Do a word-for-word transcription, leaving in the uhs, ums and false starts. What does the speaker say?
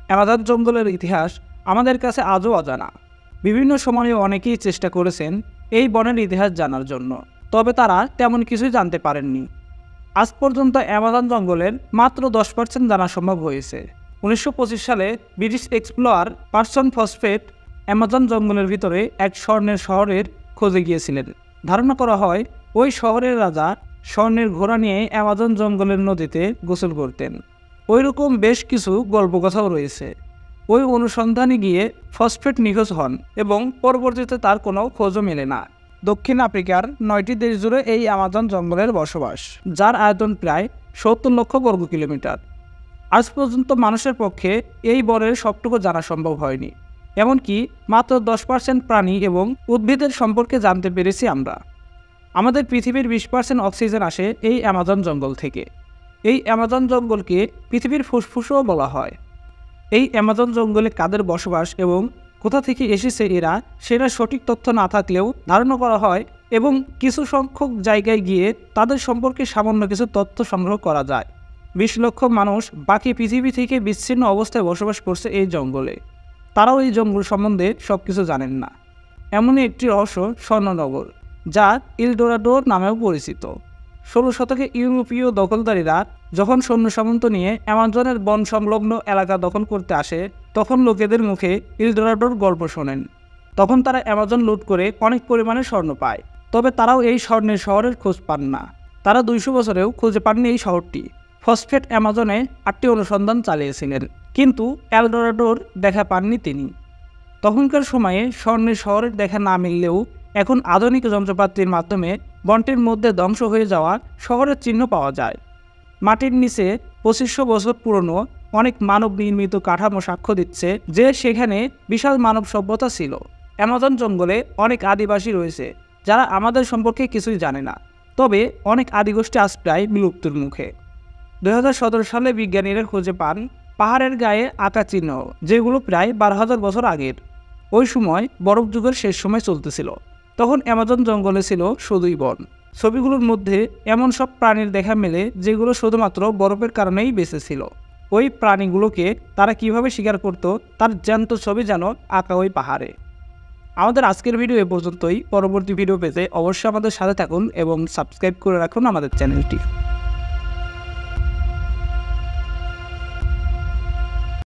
Amazon জঙ্গলের ইতিহাস আমাদের কাছে আজও অজানা। বিভিন্ন সময়ে অনেকেই চেষ্টা করেছেন এই বনের ইতিহাস জানার জন্য, তবে তারা তেমন কিছুই জানতে পারেননি। আজ পর্যন্ত অ্যামাজন জঙ্গলের মাত্র দশ পার্সেন্ট জানা সম্ভব হয়েছে। উনিশশো পঁচিশ সালে British explorer Percy Fawcett Amazon জঙ্গলের ভিতরে এক স্বর্ণের শহরের খোঁজে গিয়েছিলেন। ধারণা করা হয় ওই শহরের রাজা স্বর্ণের ঘোড়া নিয়ে অ্যামাজন জঙ্গলের নদীতে গোসল করতেন। ওই রকম বেশ কিছু গল্পকথাও রয়েছে। ওই অনুসন্ধানে গিয়ে ফসফেট নিখোঁজ হন এবং পরবর্তীতে তার কোনো খোঁজও মেলে না। দক্ষিণ আফ্রিকার নয়টি দেশ জুড়ে এই অ্যামাজন জঙ্গলের বসবাস, যার আয়তন প্রায় সত্তর লক্ষ বর্গ কিলোমিটার। আজ পর্যন্ত মানুষের পক্ষে এই বনের সবটুকু জানা সম্ভব হয়নি। এমনকি মাত্র দশ পার্সেন্ট প্রাণী এবং উদ্ভিদের সম্পর্কে জানতে পেরেছি আমরা। আমাদের পৃথিবীর বিশ পার্সেন্ট অক্সিজেন আসে এই অ্যামাজন জঙ্গল থেকে। এই অ্যামাজন জঙ্গলকে পৃথিবীর ফুসফুসও বলা হয়। এই অ্যামাজন জঙ্গলে কাদের বসবাস এবং কোথা থেকে এসেছে এরা, সেটা সঠিক তথ্য না থাকলেও ধারণা করা হয় এবং কিছু সংখ্যক জায়গায় গিয়ে তাদের সম্পর্কে সামান্য কিছু তথ্য সংগ্রহ করা যায়। বিশ লক্ষ মানুষ বাকি পৃথিবী থেকে বিচ্ছিন্ন অবস্থায় বসবাস করছে এই জঙ্গলে। তারাও এই জঙ্গল সম্বন্ধে সব কিছু জানেন না। এমনই একটি রহস্য স্বর্ণনগর, যা ইলডোরাডোর নামেও পরিচিত। ষোলো শতকে ইউরোপীয় দখলদারীরা যখন সৈন্য সামন্ত নিয়ে অ্যামাজনের বন সংলগ্ন এলাকা দখল করতে আসে, তখন লোকেদের মুখে ইলডোরাডোর গল্প শোনেন। তখন তারা অ্যামাজন লুট করে অনেক পরিমাণে স্বর্ণ পায়। তবে তারাও এই স্বর্ণের শহরের খোঁজ পান না। তারা দুইশো বছরেও খুঁজে পাননি এই শহরটি। ফসফেট অ্যামাজনে আটটি অনুসন্ধান চালিয়েছিলেন, কিন্তু এলডোরাডোর দেখা পাননি তিনি। তখনকার সময়ে স্বর্ণের শহরের দেখা না মিললেও এখন আধুনিক যন্ত্রপাতির মাধ্যমে বনটির মধ্যে ধ্বংস হয়ে যাওয়া শহরের চিহ্ন পাওয়া যায়। মাটির নিচে পঁচিশশো বছর পুরনো অনেক মানব নির্মিত কাঠামো সাক্ষ্য দিচ্ছে যে সেখানে বিশাল মানব সভ্যতা ছিল। অ্যামাজন জঙ্গলে অনেক আদিবাসী রয়েছে যারা আমাদের সম্পর্কে কিছুই জানে না। তবে অনেক আদিগোষ্ঠী আজ প্রায় বিলুপ্তির মুখে। দুই হাজার সতেরো সালে বিজ্ঞানীরা খুঁজে পান পাহাড়ের গায়ে আঁকা চিহ্ন, যেগুলো প্রায় বারো হাজার বছর আগের। ওই সময় বরফ যুগের শেষ সময় চলতেছিল। তখন অ্যামাজন জঙ্গলে ছিল শুধুই বন। ছবিগুলোর মধ্যে এমন সব প্রাণীর দেখা মেলে যেগুলো শুধুমাত্র বরফের কারণেই বেঁচে ছিল। ওই প্রাণীগুলোকে তারা কিভাবে শিকার করত তার জ্যান্ত ছবি যেন আঁকা ওই পাহাড়ে। আমাদের আজকের ভিডিও এ পর্যন্তই। পরবর্তী ভিডিও পেতে অবশ্যই আমাদের সাথে থাকুন এবং সাবস্ক্রাইব করে রাখুন আমাদের চ্যানেলটি।